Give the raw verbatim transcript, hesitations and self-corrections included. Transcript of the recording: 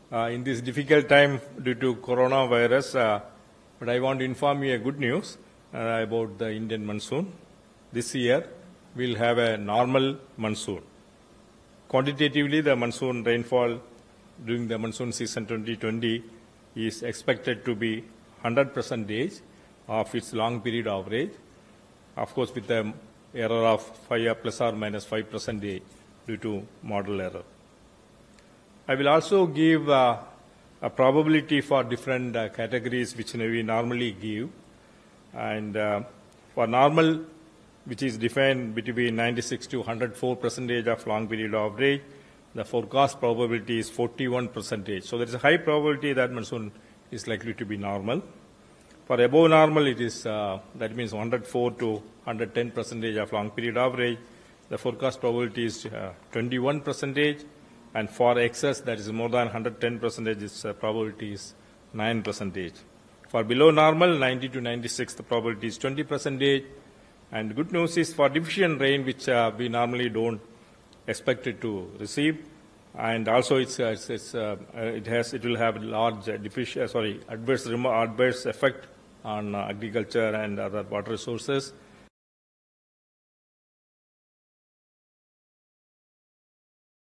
uh, in this difficult time due to coronavirus. Uh, but I want to inform you a good news uh, about the Indian monsoon. This year, we'll have a normal monsoon. Quantitatively, the monsoon rainfall during the monsoon season twenty twenty is expected to be one hundred percent of its long period average, of course with the error of five plus or minus five percent due to model error. I will also give uh, a probability for different uh, categories which we normally give. And uh, for normal, which is defined between ninety-six to one hundred four percent of long period average, the forecast probability is forty-one percent. So there is a high probability that monsoon is likely to be normal. For above normal, it is, uh, that means one hundred four to one hundred ten percent of long period average. The forecast probability is uh, twenty-one percent. And for excess, that is more than one hundred ten percent, its uh, probability is nine percent. For below normal, ninety to ninety-six, the probability is twenty percent. And good news is for deficient rain, which uh, we normally don't expect it to receive. And also, it's, uh, it's, it's, uh, it has, it will have large uh, deficient, sorry, adverse, adverse effect on uh, agriculture and other water resources.